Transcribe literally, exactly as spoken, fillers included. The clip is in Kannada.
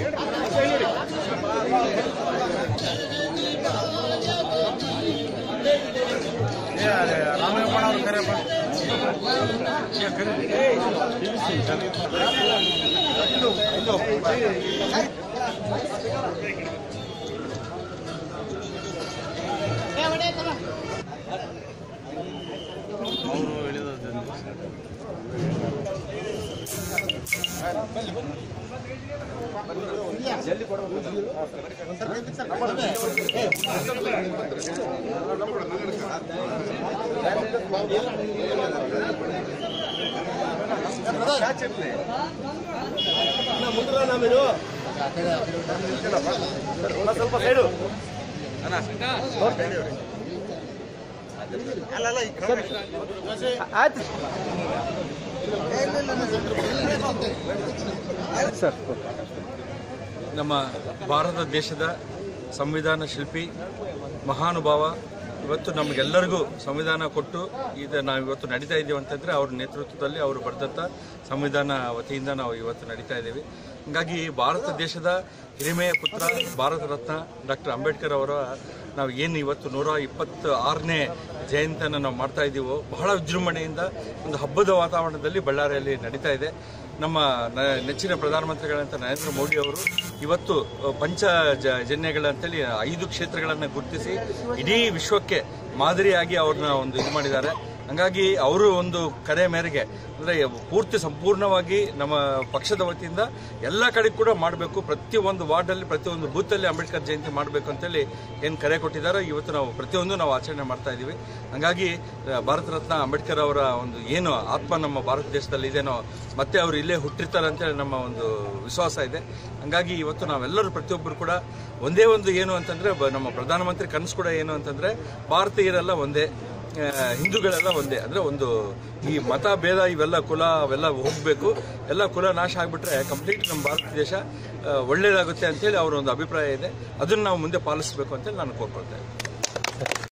ರಾಮಯ್ಯಪ್ಪಣ ಅವ್ರು ಕರೆಯಪ್ಪ ಅವರು ಹೇಳಿದ ಜಲ್ದಿ ಸ್ವಲ್ಪ ಸೈಡು ಆಯ್ತು ಸರ್. ನಮ್ಮ ಭಾರತ ದೇಶದ ಸಂವಿಧಾನ ಶಿಲ್ಪಿ ಮಹಾನುಭಾವ ಇವತ್ತು ನಮಗೆಲ್ಲರಿಗೂ ಸಂವಿಧಾನ ಕೊಟ್ಟು ಇದು ನಾವು ಇವತ್ತು ನಡೀತಾ ಇದ್ದೀವಿ ಅಂತಂದರೆ ಅವ್ರ ನೇತೃತ್ವದಲ್ಲಿ ಅವರು ಬರೆದಂಥ ಸಂವಿಧಾನ ವತಿಯಿಂದ ನಾವು ಇವತ್ತು ನಡೀತಾ ಇದ್ದೀವಿ. ಹೀಗಾಗಿ ಭಾರತ ದೇಶದ ಹಿರಿಮೆಯ ಪುತ್ರ ಭಾರತ ರತ್ನ ಡಾಕ್ಟರ್ ಅಂಬೇಡ್ಕರ್ ಅವರ ನಾವು ಏನು ಇವತ್ತು ನೂರ ಇಪ್ಪತ್ತ ಆರನೇ ಜಯಂತಿಯನ್ನು ನಾವು ಮಾಡ್ತಾ ಇದ್ದೀವೋ ಬಹಳ ವಿಜೃಂಭಣೆಯಿಂದ ಒಂದು ಹಬ್ಬದ ವಾತಾವರಣದಲ್ಲಿ ಬಳ್ಳಾರಿಯಲ್ಲಿ ನಡೀತಾ ಇದೆ. ನಮ್ಮ ನೆಚ್ಚಿನ ಪ್ರಧಾನಮಂತ್ರಿಗಳಂತ ನರೇಂದ್ರ ಮೋದಿ ಅವರು ಇವತ್ತು ಪಂಚ ಜನ್ಯಗಳಂತೇಳಿ ಐದು ಕ್ಷೇತ್ರಗಳನ್ನು ಗುರುತಿಸಿ ಇಡೀ ವಿಶ್ವಕ್ಕೆ ಮಾದರಿಯಾಗಿ ಅವ್ರನ್ನ ಒಂದು ಇದು ಮಾಡಿದ್ದಾರೆ. ಹಂಗಾಗಿ ಅವರು ಒಂದು ಕರೆ ಮೇರೆಗೆ ಅಂದರೆ ಪೂರ್ತಿ ಸಂಪೂರ್ಣವಾಗಿ ನಮ್ಮ ಪಕ್ಷದ ವತಿಯಿಂದ ಎಲ್ಲ ಕಡೆ ಕೂಡ ಮಾಡಬೇಕು, ಪ್ರತಿಯೊಂದು ವಾರ್ಡಲ್ಲಿ ಪ್ರತಿಯೊಂದು ಬೂತಲ್ಲಿ ಅಂಬೇಡ್ಕರ್ ಜಯಂತಿ ಮಾಡಬೇಕು ಅಂತೇಳಿ ಏನು ಕರೆ ಕೊಟ್ಟಿದ್ದಾರೆ. ಇವತ್ತು ನಾವು ಪ್ರತಿಯೊಂದು ನಾವು ಆಚರಣೆ ಮಾಡ್ತಾ ಇದ್ದೀವಿ. ಹಂಗಾಗಿ ಭಾರತ ರತ್ನ ಅಂಬೇಡ್ಕರ್ ಅವರ ಒಂದು ಏನು ಆತ್ಮ ನಮ್ಮ ಭಾರತ ದೇಶದಲ್ಲಿ ಇದೆನೋ ಮತ್ತೆ ಅವರು ಇಲ್ಲೇ ಹುಟ್ಟಿರ್ತಾರೆ ಅಂತೇಳಿ ನಮ್ಮ ಒಂದು ವಿಶ್ವಾಸ ಇದೆ. ಹಂಗಾಗಿ ಇವತ್ತು ನಾವೆಲ್ಲರೂ ಪ್ರತಿಯೊಬ್ಬರು ಕೂಡ ಒಂದೇ ಒಂದು ಏನು ಅಂತಂದರೆ ನಮ್ಮ ಪ್ರಧಾನಮಂತ್ರಿ ಕನಸು ಕೂಡ ಏನು ಅಂತಂದರೆ ಭಾರತೀಯರೆಲ್ಲ ಒಂದೇ, ಹಿಂದೂಗಳೆಲ್ಲ ಒಂದೇ, ಅಂದರೆ ಒಂದು ಈ ಮತ ಭೇದ ಇವೆಲ್ಲ ಕುಲ ಅವೆಲ್ಲ ಹೋಗಬೇಕು, ಎಲ್ಲ ಕುಲ ನಾಶ ಆಗಿಬಿಟ್ರೆ ಕಂಪ್ಲೀಟ್ ನಮ್ಮ ಭಾರತ ದೇಶ ಒಳ್ಳೆಯದಾಗುತ್ತೆ ಅಂತೇಳಿ ಅವರ ಒಂದು ಅಭಿಪ್ರಾಯ ಇದೆ. ಅದನ್ನು ನಾವು ಮುಂದೆ ಪಾಲಿಸಬೇಕು ಅಂತೇಳಿ ನಾನು ಕೋರ್ಕೊಳ್ತೇನೆ.